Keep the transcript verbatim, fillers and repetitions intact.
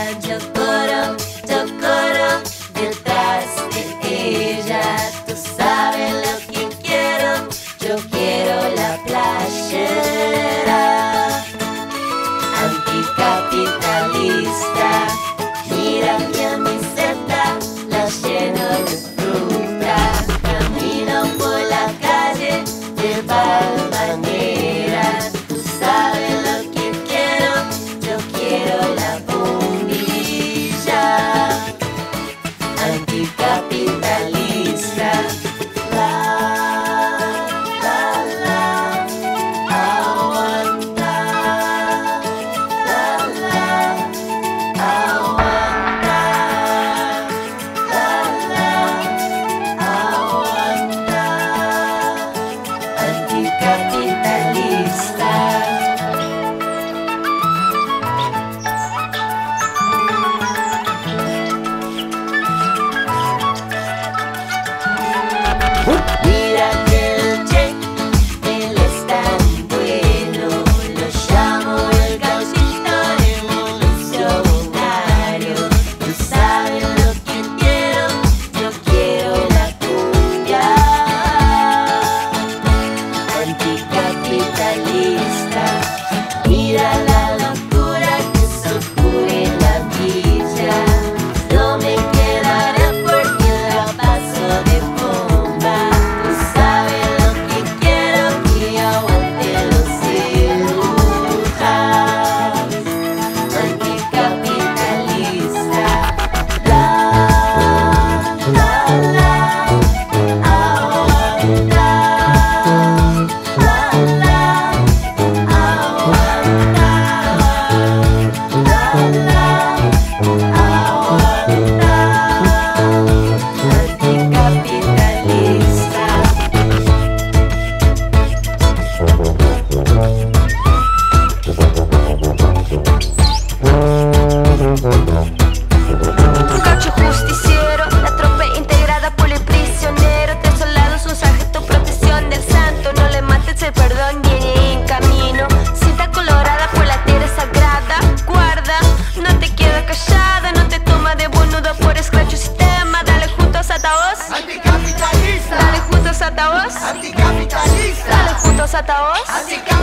yo corro, yo corro detrás de ella. Tú sabes lo que quiero, yo quiero la playera. Anticapitalista, mira mi camiseta, la lleno de fruta. Camino por la calle de Balvanera. Tú sabes lo que quiero, yo quiero la bombilla. Anticapitalista, la, la, la, aguanta, la, la, aguanta, la, la, aguanta, anticapitalista. Mira que el Che, él es tan bueno, lo llamo el gauchito revolucionario. Tú sabes lo que quiero, yo quiero la cumbia. Anticapitalista, mira la locura que se ocurre en la villa. No me quedaré porque la paso de bomba. Tú sabes lo que quiero, que aguante los cirujanos. Anticapitalista, la, la, la, aguanta, la, la, aguanta, la, la, aguanta, anticapitalista. Un gaucho justiciero, la tropa integrada por el prisionero. Tres soldados, un sargento, protección del santo. No le mates, el perdón viene en camino. Cinta colorada por la tierra sagrada. Guarda, no te quedes callada, no te toma de bonudo por escracho sistema. Dale juntos a Taos, Anticapitalista, dale juntos a Taos, anticapitalista, dale juntos a Taos. anticapitalista.